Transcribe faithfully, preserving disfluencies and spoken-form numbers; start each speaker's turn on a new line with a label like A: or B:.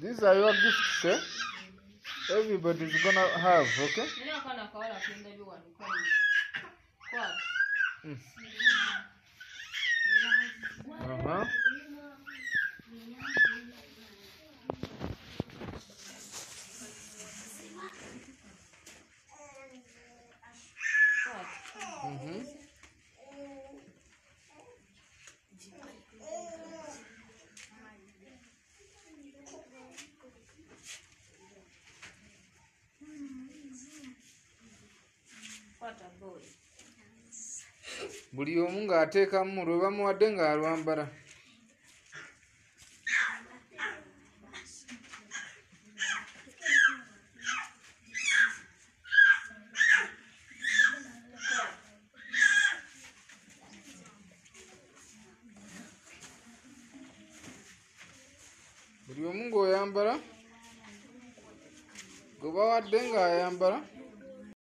A: These are your gifts, eh? Everybody's gonna have, okay? Mm. Uh-huh. Mm-hmm.
B: What a boy.
A: Buli omu ng'ateekamu lwe bamuwadde ng'alwambala. Buli omu ng'oyambala, gwe bawadde ng'ayambala.